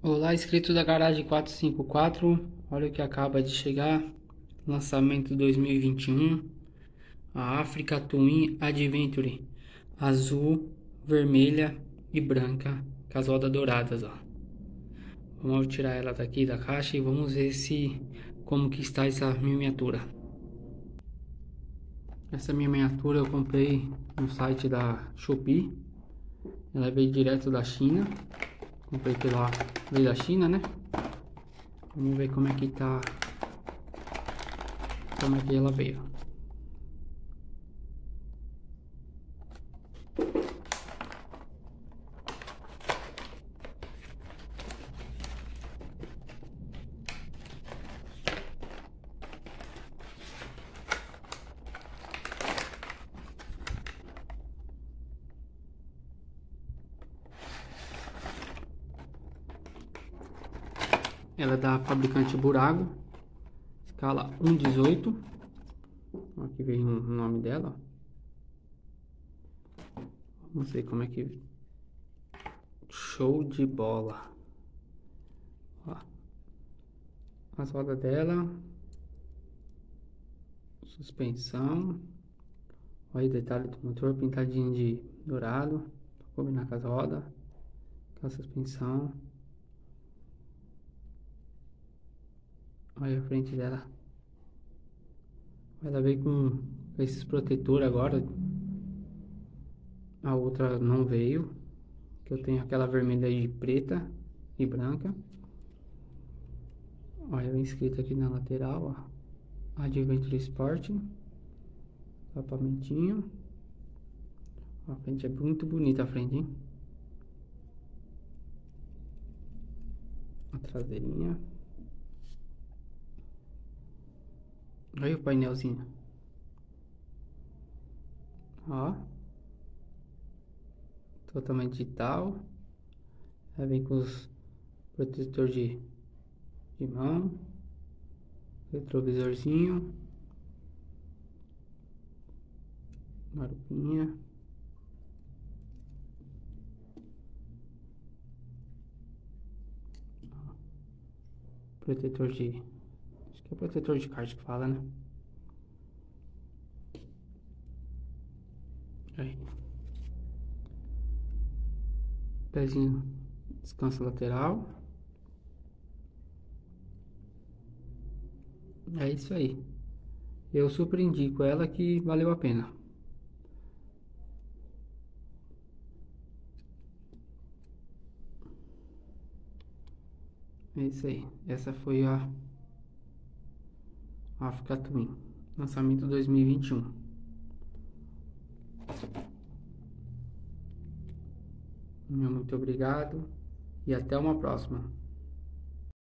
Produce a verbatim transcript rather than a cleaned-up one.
Olá, inscrito da Garagem quatro cinco quatro. Olha o que acaba de chegar. Lançamento dois mil e vinte e um. A Africa Twin Adventure. Azul, vermelha e branca. Com as rodas douradas, ó. Vamos tirar ela daqui da caixa e vamos ver se como que está essa miniatura. Essa minha miniatura eu comprei no site da Shopee. Ela veio direto da China. Comprei pela veio da China, né? Vamos ver como é que tá. Como é que ela veio. Ela é da fabricante Burago, escala um dezoito. Aqui vem o nome dela. Vamos ver como é que... Show de bola. Ó, as rodas dela. Suspensão. Olha o detalhe do motor pintadinho de dourado. Pra combinar com as rodas. Com a suspensão. Olha a frente dela. Ela veio com esses protetores agora. A outra não veio. Que eu tenho aquela vermelha e preta e branca. Olha, vem escrito aqui na lateral, ó. Adventure Sport. Acabamentinho. A frente é muito bonita a frente, hein? A traseirinha. Olha o painelzinho. Ó. Totalmente digital. Aí vem com os protetores de, de mão. Retrovisorzinho. Marupinha. Protetor de... Acho que é protetor de kart que fala, né? Aí. Pezinho descanso lateral. É isso aí. Eu super indico ela que valeu a pena. É isso aí. Essa foi a Africa Twin. Lançamento dois mil e vinte e um. Meu muito obrigado e até uma próxima.